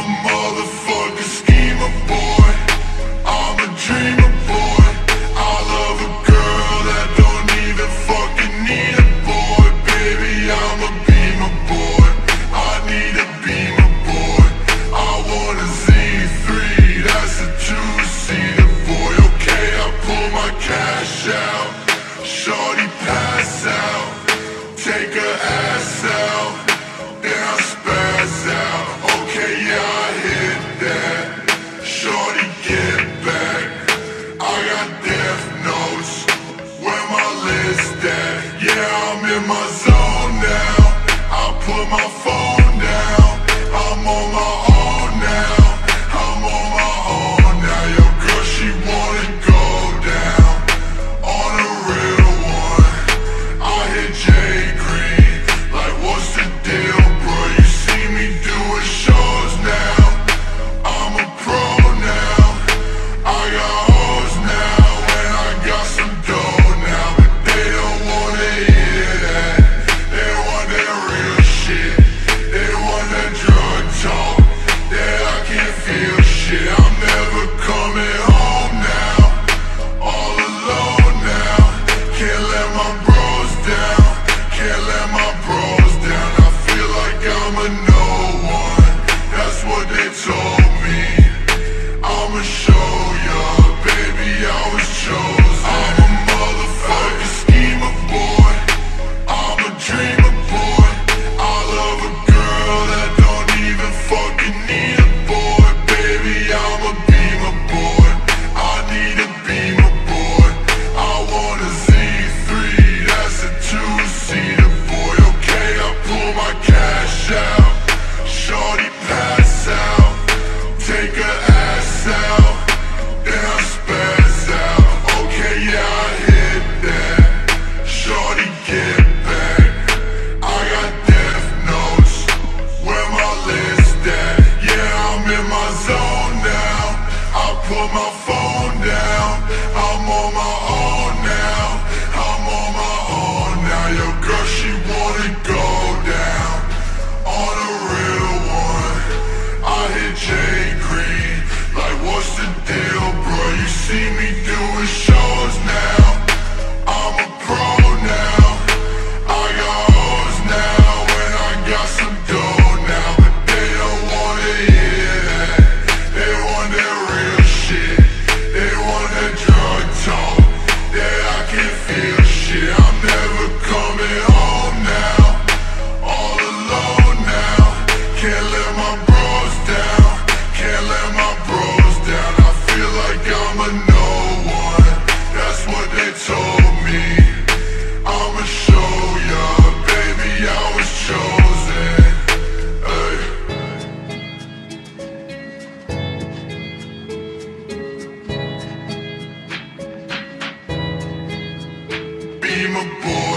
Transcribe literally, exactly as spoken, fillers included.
motherfucking schemer boy. I'm a dreamer boy. I love a girl that don't even fucking need a boy. Baby, I'm a beamer boy. I need a beamer boy. I want a Z three, that's a two-seater boy. Okay, I pull my cash out. Shorty pass out. Take her ass out. Then I spaz out. Okay, yeah, I hit that. Shorty, get back. I got death notes. Where my list at? Yeah, I'm in my zone now. I put my phone down. I'm on my own now. I'm on my own now. Yo, girl, she wanna go down on a real one. I hit J Green. Like, what's the deal, bro? You see me doing shows now. I'm a pro now. I got hoes now, and I got some dough now. But they don't wanna hear that. They want that real shit. They want that drug talk. That I can't feel shit. I'm never coming home now. All alone now. Can't let my bros down. Can't let my bros down. I feel like I'm a no one. That's what they told me. I'ma show ya, baby, I was chosen. I'm a motherfucking schemer boy. I'm a dreamer boy. I love a girl that don't even fucking need a boy. Baby, I'm a beamer boy. I need a beamer boy. I want a Z three, that's a two-seater boy. Okay, I pull my cash out. Shorty pass out. Take her ass out. Then I spaz out. Okay, yeah, I hit that. Shorty, get back. I got death notes. Where my list at? Yeah, I'm in my zone now. I put my phone down. I'm on my own now. I'm on my own now. Yo, girl, she wanna go down on a real one. I hit J Green. Like, what's the deal, bro? You see me doing shows now. I'm a pro now. I got hoes now, and I got some dough now. But they don't wanna hear that. They want that real shit. They want that drug talk. That I can't feel shit. I'm never coming home now. All alone now. Can't let my bros down. Can't let my bros down. I feel like I'm a no one. That's what they told me. I'ma show ya, baby, I was chosen. Ay. Be my boy.